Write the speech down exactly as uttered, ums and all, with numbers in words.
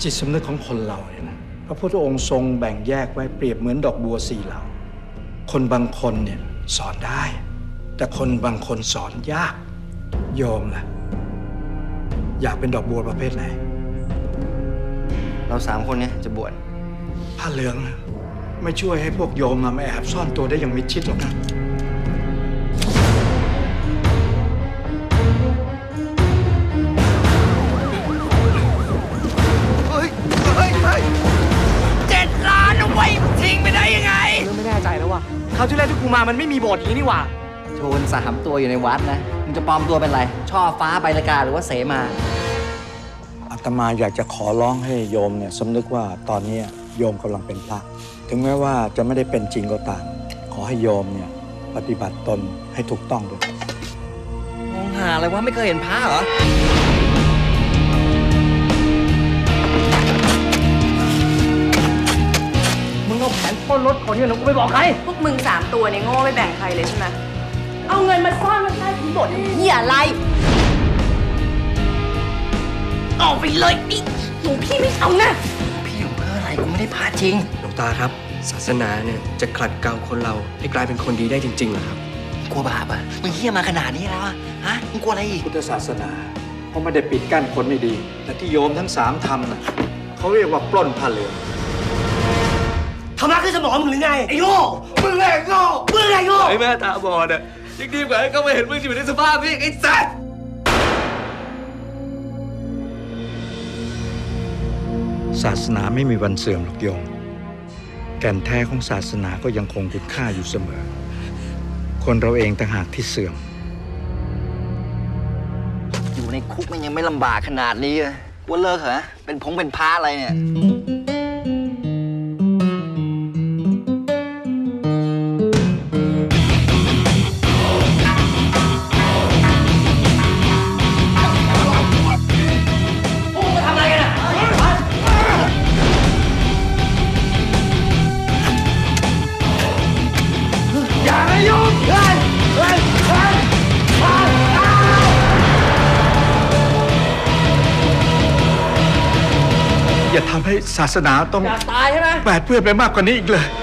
จิตสำนึกของคนเราเนี่ยนะพระพุทธองค์ทรงแบ่งแยกไว้เปรียบเหมือนดอกบัวสี่เหล่าคนบางคนเนี่ยสอนได้แต่คนบางคนสอนยากโยมล่ะอยากเป็นดอกบัวประเภทไหนเราสามคนเนี่ยจะบวชผ้าเหลืองไม่ช่วยให้พวกโยมมาแอบซ่อนตัวได้อย่างมิดชิดหรอกนะเฮ้ยเฮ้ยเฮ้ยเจ็ดล้านเอาไว้ทิ้งไปได้ยังไงเริ่มไม่แน่ใจแล้วว่ะคราวที่แล้วที่กูมามันไม่มีโบสถ์อย่างนี้นี่หว่าโชนสามตัวอยู่ในวัดนะมึงจะปลอมตัวเป็นอะไรช่อฟ้าใบละกาหรือว่าเสมาอาตมาอยากจะขอร้องให้โยมเนี่ยสำนึกว่าตอนนี้โยมกำลังเป็นพระถึงแม้ว่าจะไม่ได้เป็นจริงก็ตามขอให้โยมเนี่ยปฏิบัติตนให้ถูกต้องด้วยมองหาอะไรวะไม่เคยเห็นพระเหรอมึงเอาแผนปล้นรถคนนี้แล้วกูไปบอกใครพวกมึงสามตัวเนี่ยโง่ไม่แบ่งใครเลยใช่ไหมเอาเงินมาซ่อนไว้ใต้ถุนโบสถ์เหี้ยอะไรออกไปเลยนี่หลวงพี่ไม่เอานะพี่ของเพื่ออะไรกูไม่ได้พาจริงหลวงตาครับศาสนาเนี่ยจะขัดเกลาคนเราให้กลายเป็นคนดีได้จริงๆเหรอครับกลัวบาปอ่ะมึงเหี้ยมาขนาดนี้แล้วอ่ะฮะมึงกลัวอะไรอีกพุทธศาสนาเขาไม่ได้ปิดกั้นคนไม่ดีแต่ที่โยมทั้งสามทำน่ะเขาเรียกว่าปล้นผ้าเหลืองทำร้ายขึ้นสมองมึงหรือไงไอ้โง่มึงไงโง่มึงไงโง่ไอ้แม่ตาบอดอ่ะยิ่งดีกว่าให้เขาไม่เห็นมึงอยู่ในสภาพนี้ไอ้สัสศาสนาไม่มีวันเสื่อมหรอกโยมแก่นแท้ของศาสนาก็ยังคงคุณค่าอยู่เสมอคนเราเองต่างหากที่เสื่อมอยู่ในคุกมันยังไม่ลำบากขนาดนี้เลยว่าเลิกเหรอเป็นพงเป็นพระอะไรเนี่ยอย่าทำให้ศาสนาต้องอยากตายใช่ไหมแปดเปื้อนไปมากกว่านี้อีกเลย